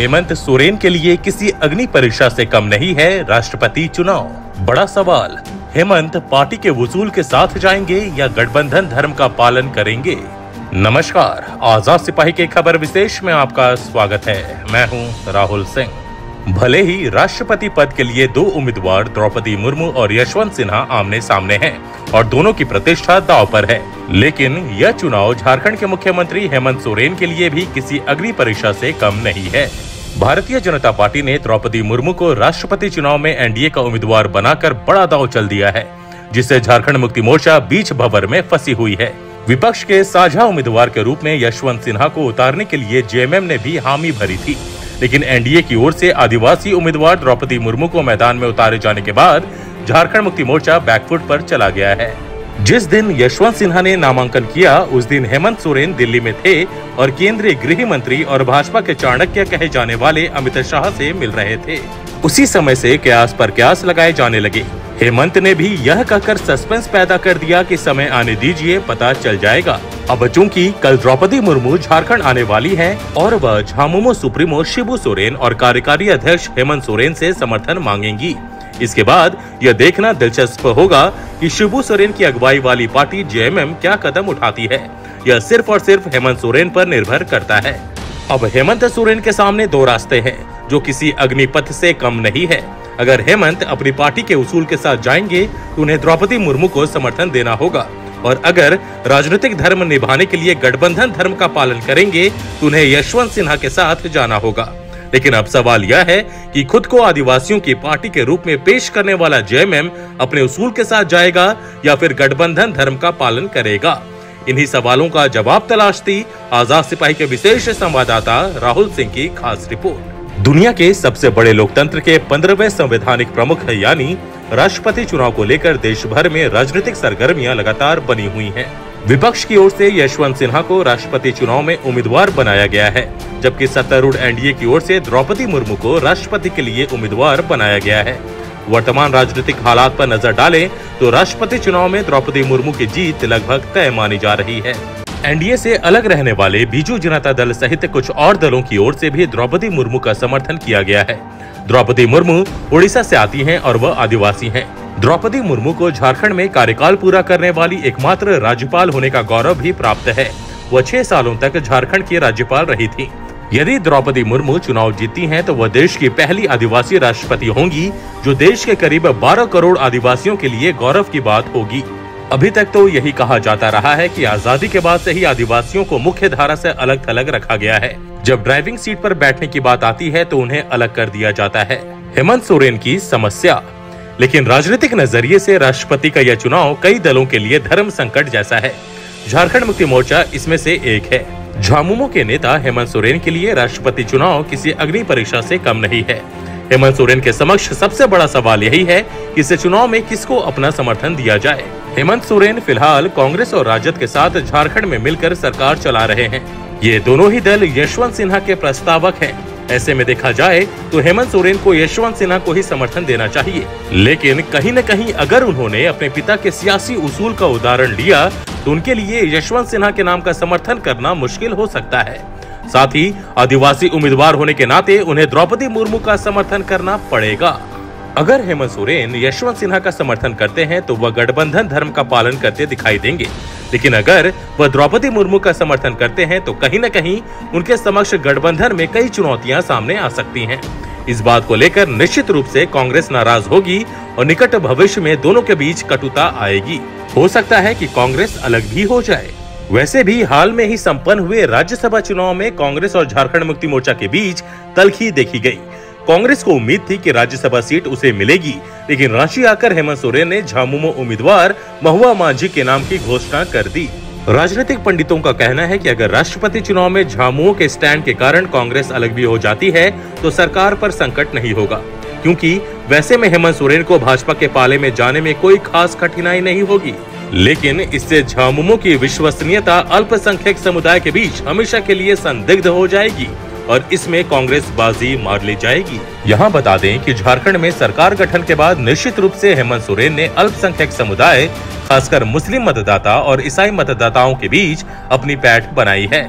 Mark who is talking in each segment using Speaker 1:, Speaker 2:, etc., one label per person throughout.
Speaker 1: हेमंत सोरेन के लिए किसी अग्नि परीक्षा से कम नहीं है राष्ट्रपति चुनाव। बड़ा सवाल, हेमंत पार्टी के वसूल के साथ जाएंगे या गठबंधन धर्म का पालन करेंगे? नमस्कार, आजाद सिपाही के खबर विशेष में आपका स्वागत है। मैं हूं राहुल सिंह। भले ही राष्ट्रपति पद के लिए दो उम्मीदवार द्रौपदी मुर्मू और यशवंत सिन्हा आमने सामने हैं और दोनों की प्रतिष्ठा दांव पर है, लेकिन यह चुनाव झारखंड के मुख्यमंत्री हेमंत सोरेन के लिए भी किसी अग्नि परीक्षा से कम नहीं है। भारतीय जनता पार्टी ने द्रौपदी मुर्मू को राष्ट्रपति चुनाव में एनडीए का उम्मीदवार बनाकर बड़ा दांव चल दिया है, जिससे झारखंड मुक्ति मोर्चा बीच भंवर में फंसी हुई है। विपक्ष के साझा उम्मीदवार के रूप में यशवंत सिन्हा को उतारने के लिए जेएमएम ने भी हामी भरी थी, लेकिन एनडीए की ओर से आदिवासी उम्मीदवार द्रौपदी मुर्मू को मैदान में उतारे जाने के बाद झारखंड मुक्ति मोर्चा बैकफुट पर चला गया है। जिस दिन यशवंत सिन्हा ने नामांकन किया, उस दिन हेमंत सोरेन दिल्ली में थे और केंद्रीय गृह मंत्री और भाजपा के चाणक्य कहे जाने वाले अमित शाह से मिल रहे थे। उसी समय से कयास पर कयास लगाए जाने लगे। हेमंत ने भी यह कहकर सस्पेंस पैदा कर दिया कि समय आने दीजिए, पता चल जाएगा। अब चूंकि कल द्रौपदी मुर्मू झारखंड आने वाली हैं और वह झामुमो सुप्रीमो शिबू सोरेन और कार्यकारी अध्यक्ष हेमंत सोरेन से समर्थन मांगेंगी, इसके बाद यह देखना दिलचस्प होगा कि शिबू सोरेन की अगुवाई वाली पार्टी जेएमएम क्या कदम उठाती है। यह सिर्फ और सिर्फ हेमंत सोरेन पर निर्भर करता है। अब हेमंत सोरेन के सामने दो रास्ते हैं, जो किसी अग्निपथ से कम नहीं है। अगर हेमंत अपनी पार्टी के उसूल के साथ जाएंगे तो उन्हें द्रौपदी मुर्मू को समर्थन देना होगा, और अगर राजनीतिक धर्म निभाने के लिए गठबंधन धर्म का पालन करेंगे तो उन्हें यशवंत सिन्हा के साथ जाना होगा। लेकिन अब सवाल यह है कि खुद को आदिवासियों की पार्टी के रूप में पेश करने वाला जेएमएम अपने उसूल के साथ जाएगा या फिर गठबंधन धर्म का पालन करेगा। इन्हीं सवालों का जवाब तलाशती आजाद सिपाही के विशेष संवाददाता राहुल सिंह की खास रिपोर्ट। दुनिया के सबसे बड़े लोकतंत्र के 15वें संवैधानिक प्रमुख यानी राष्ट्रपति चुनाव को लेकर देश भर में राजनीतिक सरगर्मियां लगातार बनी हुई हैं। विपक्ष की ओर से यशवंत सिन्हा को राष्ट्रपति चुनाव में उम्मीदवार बनाया गया है, जबकि सत्तारूढ़ एनडीए की ओर से द्रौपदी मुर्मू को राष्ट्रपति के लिए उम्मीदवार बनाया गया है। वर्तमान राजनीतिक हालात पर नजर डालें तो राष्ट्रपति चुनाव में द्रौपदी मुर्मू की जीत लगभग तय मानी जा रही है। एनडीए से अलग रहने वाले बीजू जनता दल सहित कुछ और दलों की ओर से भी द्रौपदी मुर्मू का समर्थन किया गया है। द्रौपदी मुर्मू उड़ीसा से आती हैं और वह आदिवासी हैं। द्रौपदी मुर्मू को झारखंड में कार्यकाल पूरा करने वाली एकमात्र राज्यपाल होने का गौरव भी प्राप्त है। वह 6 सालों तक झारखंड की राज्यपाल रही थी। यदि द्रौपदी मुर्मू चुनाव जीतती हैं तो वह देश की पहली आदिवासी राष्ट्रपति होंगी, जो देश के करीब 12 करोड़ आदिवासियों के लिए गौरव की बात होगी। अभी तक तो यही कहा जाता रहा है कि आजादी के बाद से ही आदिवासियों को मुख्य धारा से अलग थलग रखा गया है। जब ड्राइविंग सीट पर बैठने की बात आती है तो उन्हें अलग कर दिया जाता है। हेमंत सोरेन की समस्या, लेकिन राजनीतिक नजरिए से राष्ट्रपति का यह चुनाव कई दलों के लिए धर्म संकट जैसा है। झारखंड मुक्ति मोर्चा इसमें से एक है। झामुमो के नेता हेमंत सोरेन के लिए राष्ट्रपति चुनाव किसी अग्नि परीक्षा से कम नहीं है। हेमंत सोरेन के समक्ष सबसे बड़ा सवाल यही है कि इस चुनाव में किसको अपना समर्थन दिया जाए। हेमंत सोरेन फिलहाल कांग्रेस और राजद के साथ झारखंड में मिलकर सरकार चला रहे हैं। ये दोनों ही दल यशवंत सिन्हा के प्रस्तावक हैं। ऐसे में देखा जाए तो हेमंत सोरेन को यशवंत सिन्हा को ही समर्थन देना चाहिए, लेकिन कहीं न कहीं अगर उन्होंने अपने पिता के सियासी उसूल का उदाहरण लिया तो उनके लिए यशवंत सिन्हा के नाम का समर्थन करना मुश्किल हो सकता है। साथ ही आदिवासी उम्मीदवार होने के नाते उन्हें द्रौपदी मुर्मू का समर्थन करना पड़ेगा। अगर हेमंत सोरेन यशवंत सिन्हा का समर्थन करते हैं तो वह गठबंधन धर्म का पालन करते दिखाई देंगे, लेकिन अगर वह द्रौपदी मुर्मू का समर्थन करते हैं तो कहीं न कहीं उनके समक्ष गठबंधन में कई चुनौतियां सामने आ सकती हैं। इस बात को लेकर निश्चित रूप से कांग्रेस नाराज होगी और निकट भविष्य में दोनों के बीच कटुता आएगी। हो सकता है कि कांग्रेस अलग भी हो जाए। वैसे भी हाल में ही संपन्न हुए राज्यसभा चुनाव में कांग्रेस और झारखंड मुक्ति मोर्चा के बीच तल्खी देखी गई। कांग्रेस को उम्मीद थी कि राज्यसभा सीट उसे मिलेगी, लेकिन रांची आकर हेमंत सोरेन ने झामुमो उम्मीदवार महुआ मांझी के नाम की घोषणा कर दी। राजनीतिक पंडितों का कहना है कि अगर राष्ट्रपति चुनाव में झामुमो के स्टैंड के कारण कांग्रेस अलग भी हो जाती है तो सरकार पर संकट नहीं होगा, क्योंकि वैसे में हेमंत सोरेन को भाजपा के पाले में जाने में कोई खास कठिनाई नहीं होगी। लेकिन इससे झामुमो की विश्वसनीयता अल्पसंख्यक समुदाय के बीच हमेशा के लिए संदिग्ध हो जाएगी और इसमें कांग्रेस बाजी मार ली जाएगी। यहाँ बता दें कि झारखंड में सरकार गठन के बाद निश्चित रूप से हेमंत सोरेन ने अल्पसंख्यक समुदाय, खासकर मुस्लिम मतदाता और ईसाई मतदाताओं के बीच अपनी पैठ बनाई है।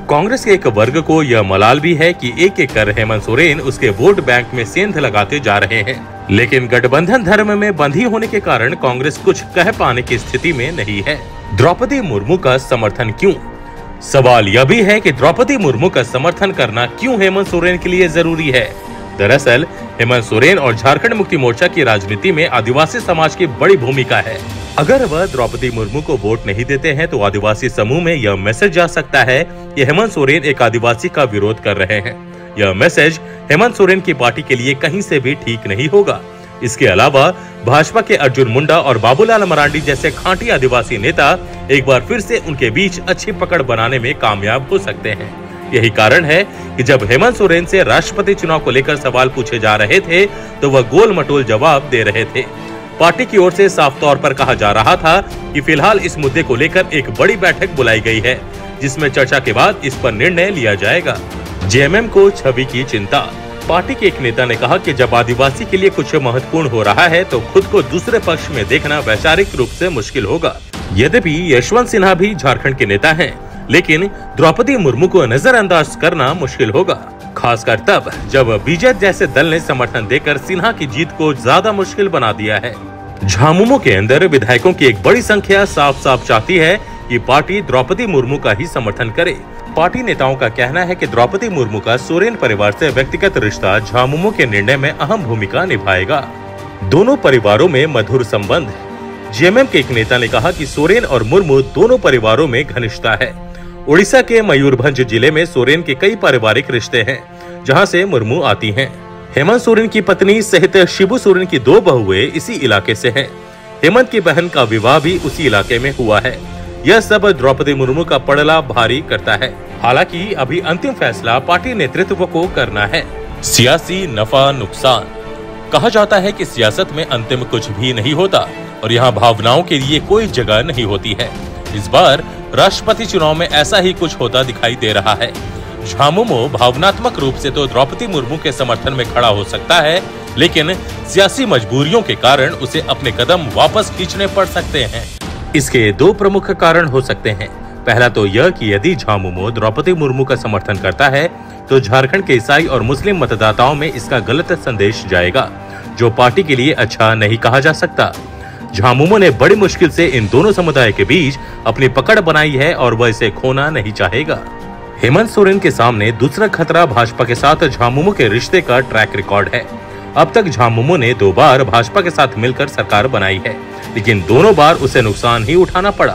Speaker 1: कांग्रेस के एक वर्ग को यह मलाल भी है कि एक एक कर हेमंत सोरेन उसके वोट बैंक में सेंध लगाते जा रहे हैं, लेकिन गठबंधन धर्म में बंधी होने के कारण कांग्रेस कुछ कह पाने की स्थिति में नहीं है। द्रौपदी मुर्मू का समर्थन क्यों? सवाल यह भी है कि द्रौपदी मुर्मू का समर्थन करना क्यों हेमंत सोरेन के लिए जरूरी है। दरअसल हेमंत सोरेन और झारखंड मुक्ति मोर्चा की राजनीति में आदिवासी समाज की बड़ी भूमिका है। अगर वह द्रौपदी मुर्मू को वोट नहीं देते हैं तो आदिवासी समूह में यह मैसेज जा सकता है कि हेमंत सोरेन एक आदिवासी का विरोध कर रहे हैं। यह मैसेज हेमंत सोरेन की पार्टी के लिए कहीं से भी ठीक नहीं होगा। इसके अलावा भाजपा के अर्जुन मुंडा और बाबूलाल मरांडी जैसे खांटी आदिवासी नेता एक बार फिर से उनके बीच अच्छी पकड़ बनाने में कामयाब हो सकते हैं। यही कारण है कि जब हेमंत सोरेन से राष्ट्रपति चुनाव को लेकर सवाल पूछे जा रहे थे तो वह गोल मटोल जवाब दे रहे थे। पार्टी की ओर से साफ तौर पर कहा जा रहा था कि फिलहाल इस मुद्दे को लेकर एक बड़ी बैठक बुलाई गई है, जिसमें चर्चा के बाद इस पर निर्णय लिया जाएगा। जेएमएम को छवि की चिंता। पार्टी के एक नेता ने कहा कि जब आदिवासी के लिए कुछ महत्वपूर्ण हो रहा है तो खुद को दूसरे पक्ष में देखना वैचारिक रूप से मुश्किल होगा। यद्यपि यशवंत सिन्हा भी झारखंड के नेता हैं, लेकिन द्रौपदी मुर्मू को नजरअंदाज करना मुश्किल होगा, खासकर तब जब बीजेपी जैसे दल ने समर्थन देकर सिन्हा की जीत को ज्यादा मुश्किल बना दिया है। झामुमो के अंदर विधायकों की एक बड़ी संख्या साफ साफ चाहती है कि पार्टी द्रौपदी मुर्मू का ही समर्थन करे। पार्टी नेताओं का कहना है कि द्रौपदी मुर्मू का सोरेन परिवार से व्यक्तिगत रिश्ता झामुमो के निर्णय में अहम भूमिका निभाएगा। दोनों परिवारों में मधुर संबंध है। जेएमएम के एक नेता ने कहा कि सोरेन और मुर्मू दोनों परिवारों में घनिष्ठता है। उड़ीसा के मयूरभंज जिले में सोरेन के कई पारिवारिक रिश्ते हैं, जहां से मुर्मू आती हैं। हेमंत सोरेन की पत्नी सहित शिबू सोरेन की 2 बहुएं इसी इलाके से हैं। हेमंत की बहन का विवाह भी उसी इलाके में हुआ है। यह सब द्रौपदी मुर्मू का पड़ला भारी करता है। हालांकि अभी अंतिम फैसला पार्टी नेतृत्व को करना है। सियासी नफा नुकसान। कहा जाता है कि सियासत में अंतिम कुछ भी नहीं होता और यहाँ भावनाओं के लिए कोई जगह नहीं होती है। इस बार राष्ट्रपति चुनाव में ऐसा ही कुछ होता दिखाई दे रहा है। झामुमो भावनात्मक रूप से तो द्रौपदी मुर्मू के समर्थन में खड़ा हो सकता है, लेकिन सियासी मजबूरियों के कारण उसे अपने कदम वापस खींचने पड़ सकते हैं। इसके 2 प्रमुख कारण हो सकते हैं। पहला तो यह कि यदि झामुमो द्रौपदी मुर्मू का समर्थन करता है तो झारखंड के ईसाई और मुस्लिम मतदाताओं में इसका गलत संदेश जाएगा, जो पार्टी के लिए अच्छा नहीं कहा जा सकता। झामुमो ने बड़ी मुश्किल से इन दोनों समुदाय के बीच अपनी पकड़ बनाई है और वह इसे खोना नहीं चाहेगा। हेमंत सोरेन के सामने दूसरा खतरा भाजपा के साथ झामुमो के रिश्ते का ट्रैक रिकॉर्ड है। अब तक झामुमो ने 2 बार भाजपा के साथ मिलकर सरकार बनाई है, लेकिन दोनों बार उसे नुकसान ही उठाना पड़ा।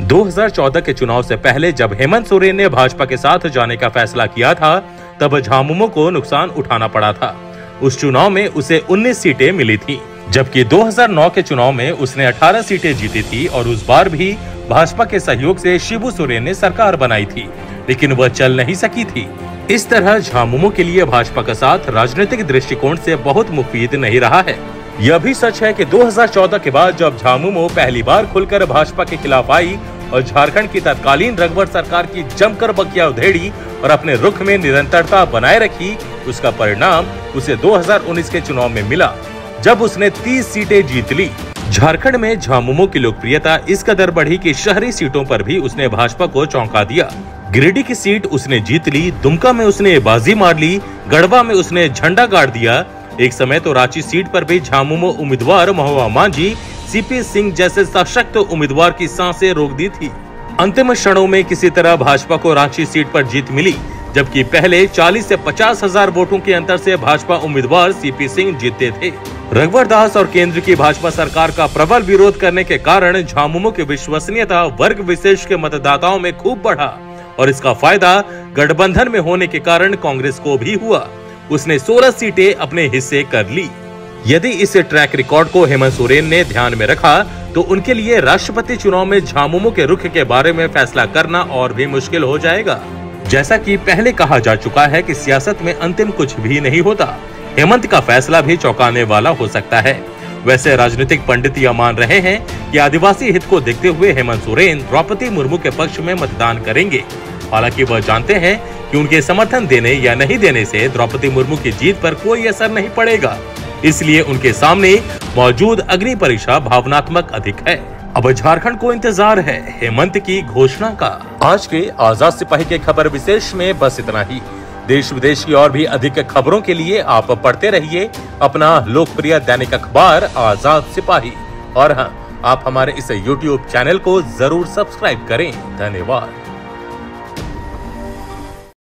Speaker 1: 2014 के चुनाव से पहले जब हेमंत सोरेन ने भाजपा के साथ जाने का फैसला किया था, तब झामुमो को नुकसान उठाना पड़ा था। उस चुनाव में उसे 19 सीटें मिली थी, जबकि 2009 के चुनाव में उसने 18 सीटें जीती थी और उस बार भी भाजपा के सहयोग से शिबू सोरेन ने सरकार बनाई थी, लेकिन वह चल नहीं सकी थी। इस तरह झामुमो के लिए भाजपा का साथ राजनीतिक दृष्टिकोण से बहुत मुफीद नहीं रहा है। यह भी सच है कि 2014 के बाद जब झामुमो पहली बार खुलकर भाजपा के खिलाफ आई और झारखंड की तत्कालीन रघुवर सरकार की जमकर बकिया उधेड़ी और अपने रुख में निरंतरता बनाए रखी, उसका परिणाम उसे 2019 के चुनाव में मिला, जब उसने 30 सीटें जीत ली। झारखंड में झामुमो की लोकप्रियता इस कदर बढ़ी कि शहरी सीटों पर भी उसने भाजपा को चौंका दिया। गिरिडीह की सीट उसने जीत ली, दुमका में उसने बाजी मार ली, गढ़वा में उसने झंडा गाड़ दिया। एक समय तो रांची सीट पर भी झामुमो उम्मीदवार महुआ मांझी, सीपी सिंह जैसे सशक्त उम्मीदवार की सांसें रोक दी थी। अंतिम क्षणों में किसी तरह भाजपा को रांची सीट पर जीत मिली, जबकि पहले 40 से 50 हजार वोटों के अंतर से भाजपा उम्मीदवार सीपी सिंह जीते थे। रघुवर दास और केंद्र की भाजपा सरकार का प्रबल विरोध करने के कारण झामुमो की विश्वसनीयता वर्ग विशेष के मतदाताओं में खूब बढ़ा और इसका फायदा गठबंधन में होने के कारण कांग्रेस को भी हुआ। उसने 16 सीटें अपने हिस्से कर ली। यदि इस ट्रैक रिकॉर्ड को हेमंत सोरेन ने ध्यान में रखा तो उनके लिए राष्ट्रपति चुनाव में झामुमो के रुख के बारे में फैसला करना और भी मुश्किल हो जाएगा। जैसा कि पहले कहा जा चुका है कि सियासत में अंतिम कुछ भी नहीं होता। हेमंत का फैसला भी चौंकाने वाला हो सकता है। वैसे राजनीतिक पंडित यह मान रहे हैं कि आदिवासी हित को देखते हुए हेमंत सोरेन द्रौपदी मुर्मू के पक्ष में मतदान करेंगे। हालांकि वह जानते हैं कि उनके समर्थन देने या नहीं देने से द्रौपदी मुर्मू की जीत पर कोई असर नहीं पड़ेगा, इसलिए उनके सामने मौजूद अग्नि परीक्षा भावनात्मक अधिक है। अब झारखंड को इंतजार है हेमंत की घोषणा का। आज के आजाद सिपाही के खबर विशेष में बस इतना ही। देश विदेश की और भी अधिक खबरों के लिए आप पढ़ते रहिए अपना लोकप्रिय दैनिक अखबार आजाद सिपाही। और हाँ, आप हमारे इस YouTube चैनल को जरूर सब्सक्राइब करें। धन्यवाद।